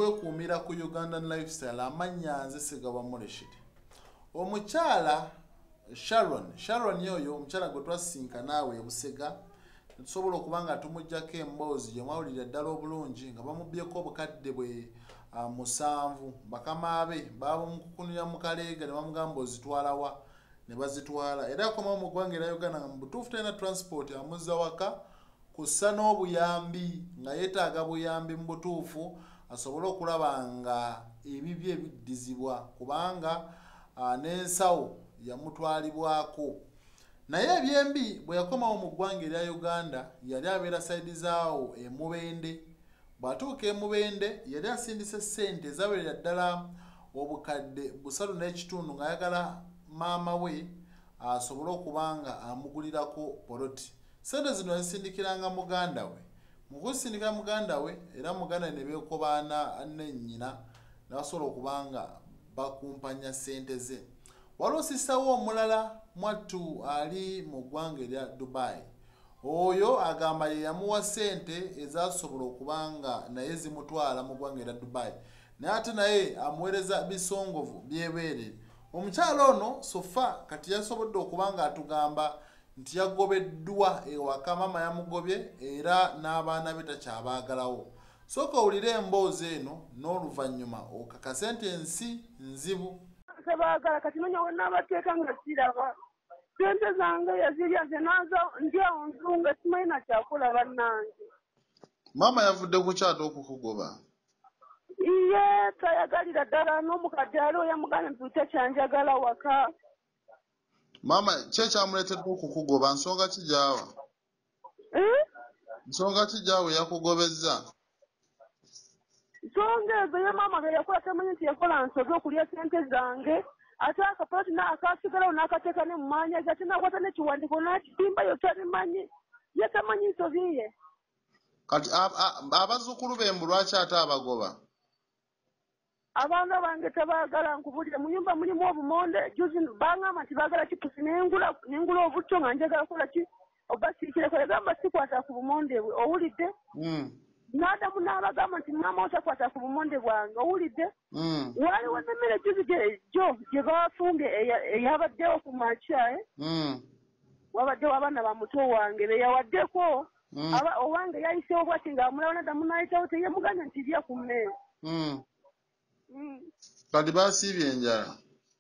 kwekuumira ku Ugandan lifestyle amanya nze Segaba Rashid. Omukyala Sharon yoyo omukyala gwe twasinka naawe ebusega tusobola okubanga tumujjako emboozi gye mwawulira ddala obulungi nga bamubyeko obukadde bwe 7 bakama be babamukukunira mu kaleega ne bamugamba ozitwalawa ne bazitwala era akomawo mu ggwanga era Uganda nga mu butuufu talina transport amuzza waka kussa n'obuyambi nga yeetaaga buyambi mu butuufu asobole okulaba nga ebibye ebiddizibwa kubanga n'ensawo yamutwalibwako naye ebyembi bwe yakomawo mu ggwanga erya Uganda yali abeera sayidi zaawo emubende bw'atuuka emubende yali asindise sente ezawerera ddala obukadde 3.5 ng'ayagala maama we asobole okubanga amugulirako poloti. Sente zino yazisindikiranga muganda we mu kusindikira muganda we era muganda ne beekobaana ne nnyina n'asobola okubanga bakumpanya sente ze. Waliwo sisawo omulala mwattu ali mu ggwanga erya Dubai. Oyo agamba ye yamuwa sente ezasobola okubanga naye zimutwala mu ggwanga erya Dubai. Naye ate naye amuweereza bisongovu byebeerere. Omukyala ono sofa kati yasobodde okubanga atugamba nti yagobeddwa ewaka maama yamugobye era n'abaana be takyabaagalawo. Sooka owulire emboozi eno n'oluvannyuma okakase nti ensi nzibu. Sebaagala kati manya we n'abateeka nga siraba sente zange yazirya ze nazo ndyawo nzunga simanyi na kyakola bannange. Maama yavudde ku kyata okukugoba. Iye tayagalira ddala n'omukadde aliwo yamugambye nti takyanjagala waka. Maama kye kyamuleetedde okukugoba nsonga ki gy'awa? Nsonga ki gy'awe yakugobezza? Nsonga ezo ye maama be yakola tamanyi nti yakola nsoge okulya sente zange ate akapoloti akasigalawo n'akateeka ne mu maanya ge ate n'akwata n'ekiwandiiko n'akitimba yo tabimanyi ye tamanyi nsobi ye. Kati abazzukulu b'embu lwaki ate abagoba? Abaana bange tabaagala nkubulire mu nnyumba mulimu obumonde juzi baŋŋamba nti baagala kipusi nengula obutto nga njagala kukola ki obasiikireko yagamba sikwata ku bumonde bwe owulidde. N'adamu n'abagamba nti maama otakwata ku bumonde bwange owulidde. Waliwo n'emmere juzi gye baafumbye eyabaddewo ku makya wabaddewo abaana ba muto wange beyawaddeko owange yayisewo bwati ng'amulaba n'adamu n'ayitawo teyemuganya nti lya ku mmere. Kati baasiibye enjala.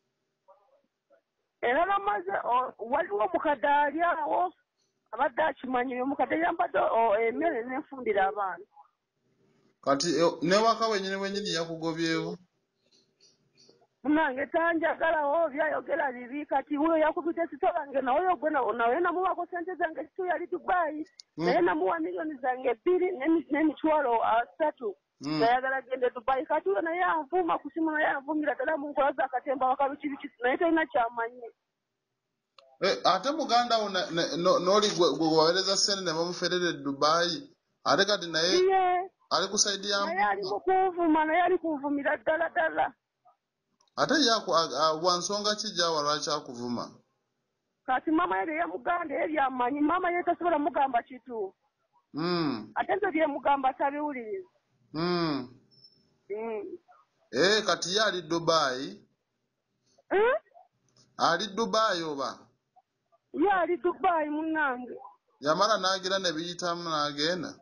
Era bamaze waliwo omukadde ali awo abadde akimanyi omukadde yambadde emmere n'enfundira abaana. Kati n'ewaka wennyini yakugobyewo? Munange tanjagalawo byayogera bibi kati wuyo yakubidde sitolange nawe gwe nawe namuwako sente zange kitu yali Dubai naye namuwa miliyoni zange 2 n'emitwalo 3. Nayagala gende Dubai kati uyo naye anvuma ku simu naye anvumira ddala mu nkola za katemba wakabikibiki naye talina kyamanyi. Ate muganda wo n'oli gwe waweereza sente ne bamuferere Dubai ate kati naye ali ku sayidi ya naye ali mu kunvuma naye ali kunvumira ddala. Ate wa nsonga ki gy'awa lwaki akuvuma? Kati maama ye yamuganda ye byamanyi maama ye tasobola mugamba kituufu. Ate nze byemugamba tabiwuliriza. Kati ye ali Dubai? Ali Dubai oba? Ye ali Dubai munnange. Yamala n'agira ne biyitamu n'agenda?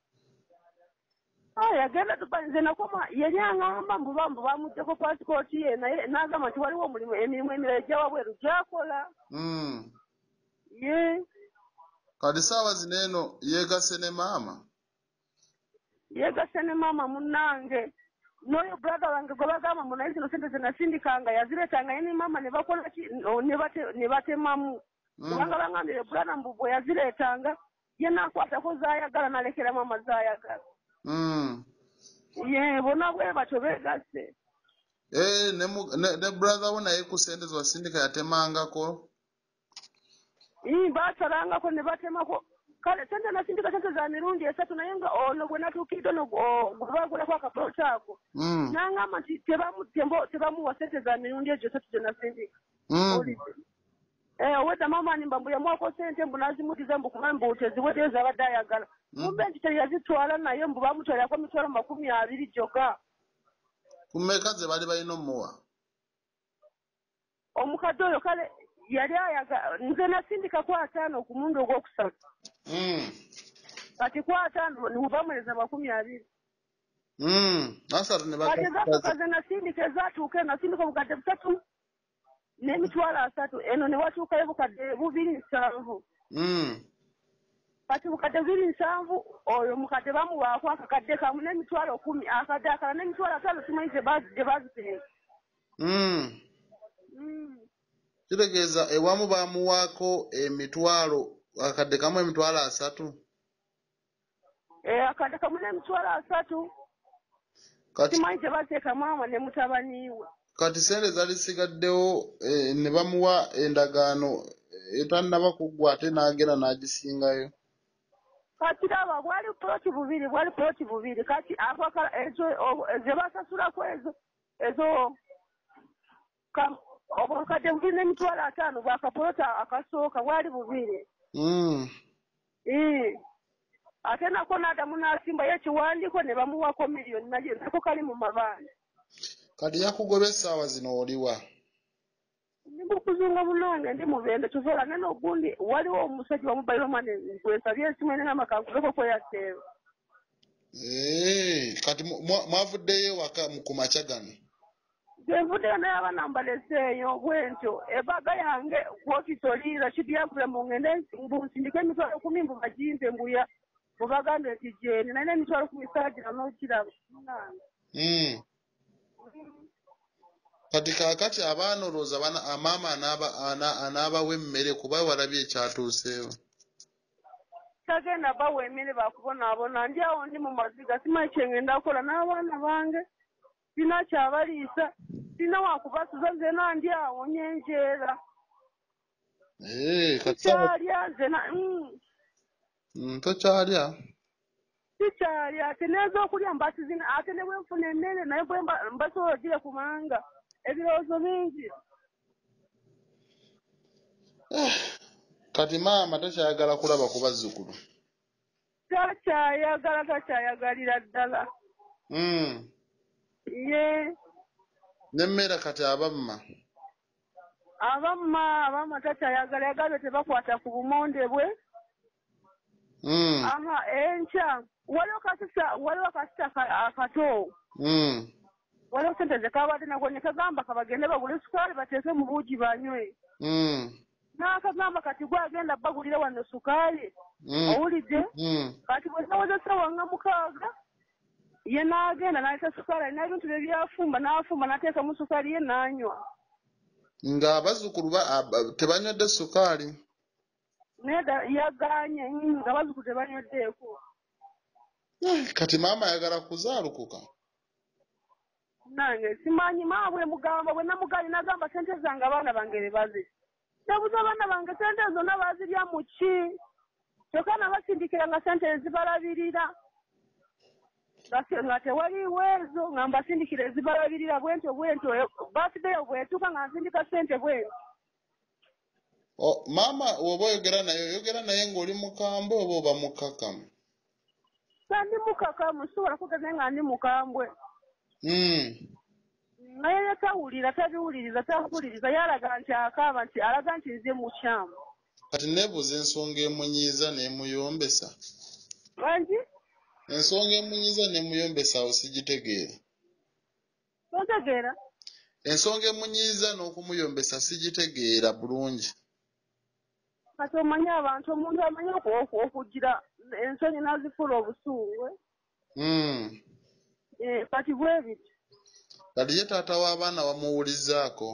Yagenda Dubai nze nakoma yali aŋŋamba mbu bamuggyeeko paasipooti ye naye n'agamba nti waliwo emirimu emirala egya wabweru gy'akola. Ye. Kati saawa zino eno yeegase ne maama? Yeegase ne maama munnange. N'oyo brother wange gwe bagamba mu naye zino sente ze nasindikanga yazireetanga ye ne maama ne bakola ki ne batemamu. Kubanga bangambye brother mbu bwe yazireetanga ye n'akwatako zaayagala n'alekera maama zaayagala. Ye bonna bwe batyo beegasse. Ne brother wo naye ku sente ze wasindika yatemangako? Baasalangako ne batemako. Kale sente nasindika sente za mirundi 3 naye nga ono gwe natuukidde ono gwe baagulako akapoloti ako. N'aŋŋamba nti tebamuwa sente za mirundi egyo 3 gye nasindika. Owedda maama nimba mbu yamuwako sente mbu n'azimutiza mbu kuba mbu teziweddeyo z'abadde ayagala. Kumbe nti teyazitwala naye mbu baamutwalirako mitwalo 20 gyokka. Kumeka ze bali balina omuwa. Omukadde oyo kale yali ayaga nze nasindika ku 5 ku mulundi ogwokusatu. Kati ku 5 nimubamulereza 20. Asatu ne kati zakaze nasindika ezatuuka nasindika obukadde 3 n'emitwalo 3 eno ne watuukayo bukadde 2.7. Kati bukadde 2.7 oyo mukadde bamuwaako akakadde kamu n'emitwalo 10 akadde akala n'emitwalo 5 simanyi gye baziteeka. Kitegeeza ewamu bamuwaako emitwalo akadde kamu emitwalo 3. Akadde kamu n'emitwalo 3 simanyi gye bateeka maama ne mutabaniiwe. Kati sente zali sigaddewo ne bamuwa endagaano etannaba kuggwa ate n'agenda n'agisingayo. Kati laba bwali poloti bubiri kati akakala ezo ze basasulako ezo obukadde 2 n'emitwalo 5 bwakapolota akasooka bwali bubiri. Ate nako n'adamu n'asimbayo ekiwandiiko ne bamuwako 1 million naye nako kali mu mabanda. Kati yakugobye essaawa zino oliwa? Ndi mu kuzunga munange ndi mu Bende tuzola nene ogundi waliwo omusajja wa mobile money nkwesabye ensimu enengamba kankubeko kweyatteero. Kati mwavuddeyo waka ku makya gano? Nvuddeyo naye abaana mbaleseeyo bwentyo ebaga yange kwofisi oliira kidyakule mu ngende mbusindika emitwalo 10 mbu bagimpe mbuya mubagambe nti gyeni naye n'emitwalo 10 saagira n'okiraba munange. Kati kaakati abaana olowooza maama anaabawa emmere kuba walabye ekyatuuseewo? Tagenda bawa emmere bakubonaabona ndi awo ndi mu maziga simanyi kyengenda kukola n'abaana bange sina kyabaliisa sina wakubasuza nze nandi awo nyenjeera. Sikyalya nze tokyalya? Sikyalya ate n'ez'okulya mbasizina ate ne bwe nfuna emmere naye bwe mbasobola ogire kubanga ebirowoozo bingi. Kati maama takyayagala kulaba ku bazzukulu? Takyayagalira ddala. N'emmere kati abamma? Abamma takyayagala yagambye tebakwata ku bumonde bwe. Enkya waliwo kasita akato. Waliwo sente ze kabadde nako ne kagamba kabagende bagule sukaali bateeke mu buugi banywe. N'akagamba kati gwe agenda bagulira wano sukaali. Owulidde? Kati bwe nawozesa wanga 6 ye n'agenda n'aleta sukaali alina ebintu bye byafumba n'afumba n'ateekamu sukaali ye n'anywa. Ng'abazzukulu tebanywedde sukaali? Naye yagaanye nga bazzukulu tebanyweddeeko. Kati maama ayagala kuzaalukuka? Nange simanyi maama bwe mugamba bwe namugaanye n'agamba sente zange abaana bange bebaze. Nabuza abaana bange sente zonna baazirya mu ki? Kyokka nabasindikira nga sente ezibalabirira. Nga tewaliwo ezo nga mbasindikira ezibalabirira bwentyo birthday bwetuuka nga nsindika sente bwentyo. Maama oba oyogera naye ng'oli mukambwe oba oba mukkakkamu? Ndi mukkakkamu sobola kugeza nga ndi mukambwe. Naye tawulira tabiwuliriza tampuliriza yalaga nti akaaba nti alaga nti nze mukyamu. Kati neebuuza ensonga emunyiiza n'emuyombesa? Bangi? Ensonga emunyiiza n'emuyombesa awo sigitegeera. Otegeera? Ensonga emunyiiza n'okumuyombesa sigitegeera bulungi. Kati omanyi abantu omuntu amanyi okugira ensonyi n'azifuula obusungu. Kati bwe biti. Kati ye taata w'abaana wamuwulizzaako?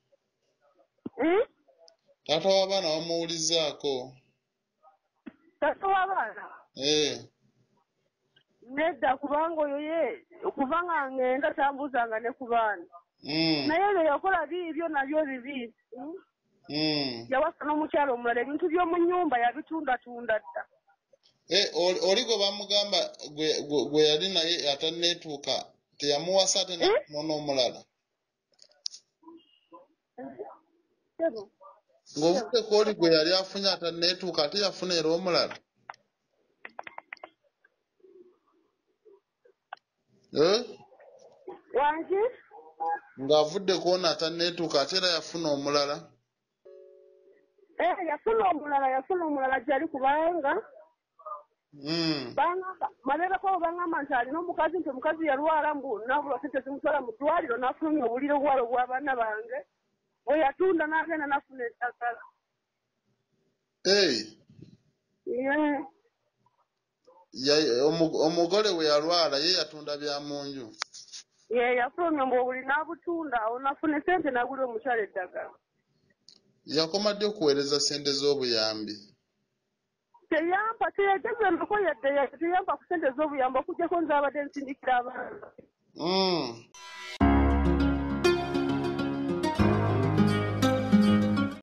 Taata w'abaana wamuwulizzaako? Taata w'abaana? Nedda kubanga oyo ye okuva nga ngenda tambuuzanga ne ku baana. Naye ebyo yakola biibyo nabyo bibi. Yawasa n'omukyalo omulala ebintu by'omu nnyumba yabitundatunda dda. Oli gwe bamugamba gwe yali naye atanneetuuka teyamuwasa ate n'omulala? Ng'ovuddeko oli gwe yali afunye atanneetuuka ate yafuna era omulala? wangi ng'avudde kuona atanneetuuka ate era yafuna omulala. yafuna omulala gyali kubanga malebeko bangamba nti alina omukazi nti omukazi yalwala nabulwa sente zimutwala mu ddwaliro n'afulumya obuliro obwalo bw'abaana bange bwe yatunda n'agenda n'afuna eddagala. Omugole we yalwala ye yatunda bya mu nju. Yafulumya mbu obuli n'abutunda awo n'afuna sente n'agulira omukyala eddagala. Yakoma ddi okuweereza sente z'obuyambi? Teyampa teyagezembeko yadde teyampa ku sente z'obuyambi okuggyako nze abadde nsindikira abaana.